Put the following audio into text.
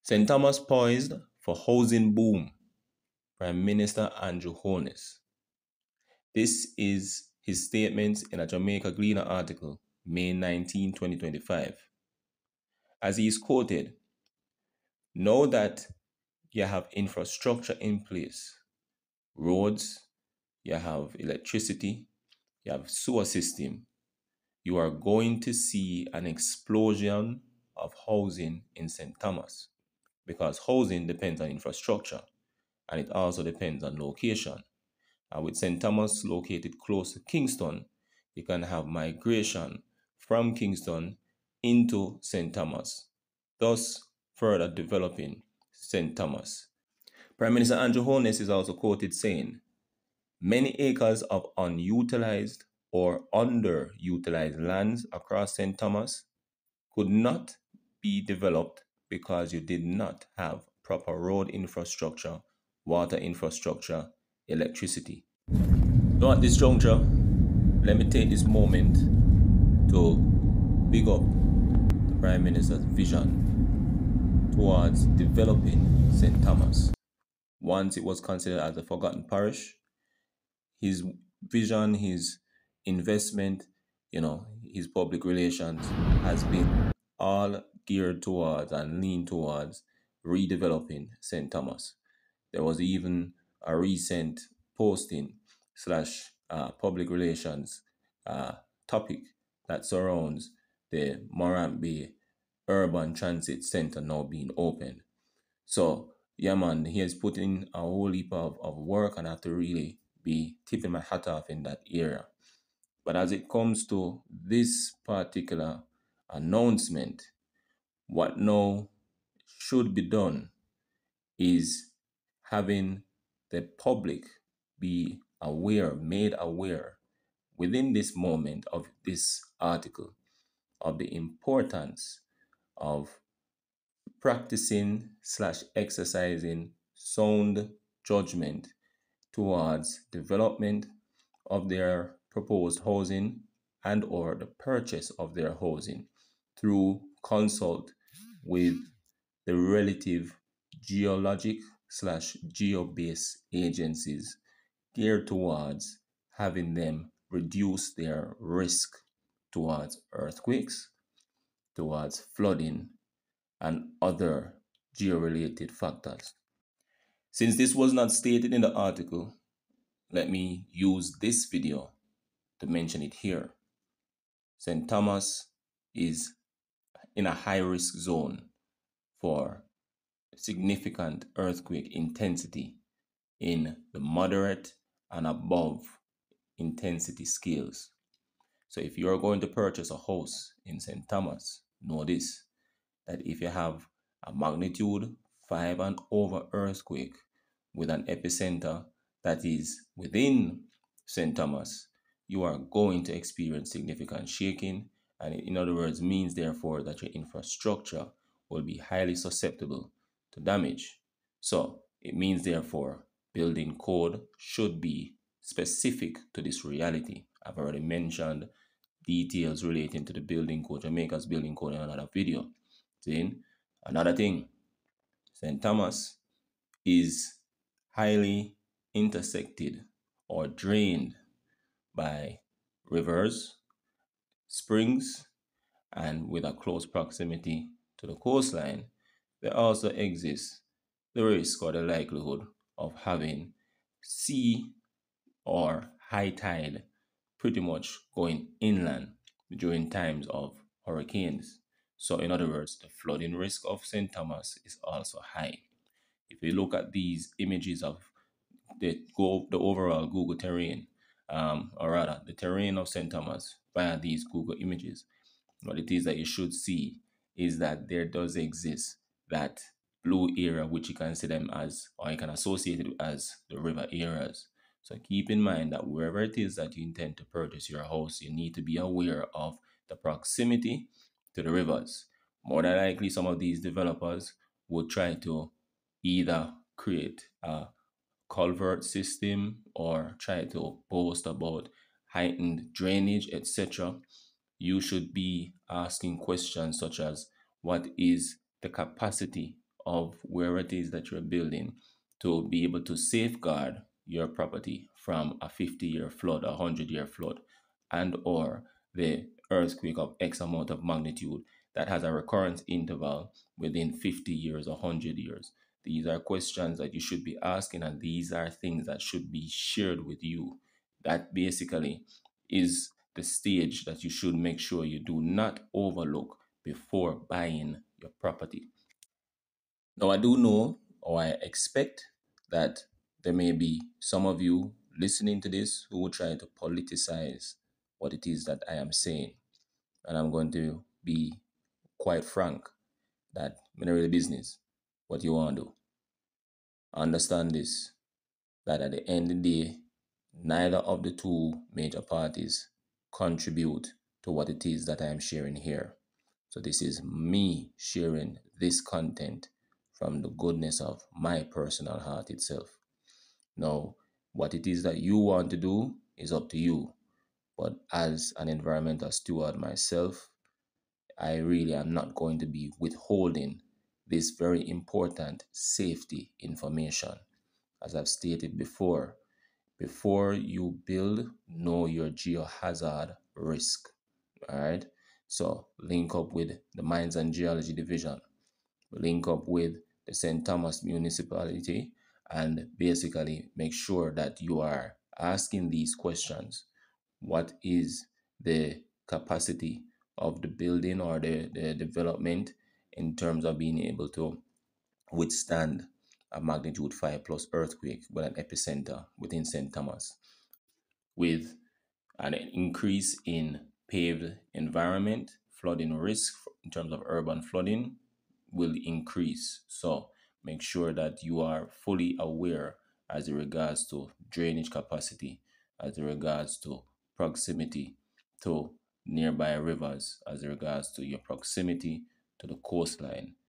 St. Thomas poised for housing boom. Prime Minister Andrew Holness. This is his statements in a Jamaica Gleaner article, May 19, 2025. As he is quoted, know that you have infrastructure in place, roads, you have electricity, you have sewer system. You are going to see an explosion of housing in St. Thomas because housing depends on infrastructure and it also depends on location. And with St. Thomas located close to Kingston, you can have migration from Kingston into St. Thomas, thus further developing St. Thomas. Prime Minister Andrew Holness is also quoted saying, many acres of unutilized or underutilized lands across St. Thomas could not be developed because you did not have proper road infrastructure, water infrastructure, electricity. So at this juncture, let me take this moment to big up the Prime Minister's vision towards developing St. Thomas. Once it was considered as a forgotten parish, his vision, his investment, his public relations has been all geared towards and leaned towards redeveloping St. Thomas. There was even a recent posting / public relations topic that surrounds the Morant Bay Urban Transit Center now being open. So, yeah, man, he has put in a whole heap of work, and I have to really be tipping my hat off in that area. But as it comes to this particular announcement, what now should be done is having the public be aware, made aware within this moment of this article of the importance of practicing / exercising sound judgment towards development of their proposed housing and or the purchase of their housing through consult with the relative geologic / geo-based agencies geared towards having them reduce their risk towards earthquakes, towards flooding, and other geo-related factors. Since this was not stated in the article, let me use this video to mention it here. St. Thomas is in a high-risk zone for significant earthquake intensity in the moderate and above intensity scales. So if you are going to purchase a house in St. Thomas, know this, that if you have a magnitude 5 and over earthquake with an epicenter that is within St. Thomas, you are going to experience significant shaking, and in other words means therefore that your infrastructure will be highly susceptible to damage. So it means therefore building code should be specific to this reality. I've already mentioned details relating to the building code, Jamaica's building code, in another video. Then another thing, St. Thomas is highly intersected or drained by rivers, springs, and with a close proximity to the coastline, there also exists the risk or the likelihood of having sea or high tide pretty much going inland during times of hurricanes. So in other words, the flooding risk of St. Thomas is also high. If you look at these images of the overall Google terrain, or rather the terrain of St. Thomas via these Google images, what it is that you should see is that there does exist that blue area which you can see them as, or you can associate it as, the river areas. So keep in mind that wherever it is that you intend to purchase your house, you need to be aware of the proximity to the rivers. More than likely, some of these developers would try to either create a culvert system or try to boast about heightened drainage, etc. You should be asking questions such as, what is the capacity of where it is that you're building to be able to safeguard your property from a 50-year flood, a 100-year flood, and or the earthquake of X amount of magnitude that has a recurrence interval within 50 years or 100 years. These are questions that you should be asking, and these are things that should be shared with you. That basically is the stage that you should make sure you do not overlook before buying your property. Now, I do know, or I expect, that there may be some of you listening to this who will try to politicize what it is that I am saying. And I'm going to be quite frank that in really business, what you want to do. Understand this, that at the end of the day, neither of the two major parties contribute to what it is that I am sharing here. So this is me sharing this content from the goodness of my personal heart itself. Now, what it is that you want to do is up to you. But as an environmental steward myself, I really am not going to be withholding this very important safety information. As I've stated before you build, know your geohazard risk. All right. So link up with the Mines and Geology Division, link up with the St. Thomas municipality, and basically make sure that you are asking these questions. What is the capacity of the building or the development in terms of being able to withstand a magnitude 5 plus earthquake with an epicenter within St. Thomas, with an increase in paved environment, flooding risk in terms of urban flooding will increase. So make sure that you are fully aware as it regards to drainage capacity, as it regards to proximity to nearby rivers, as it regards to your proximity to the coastline,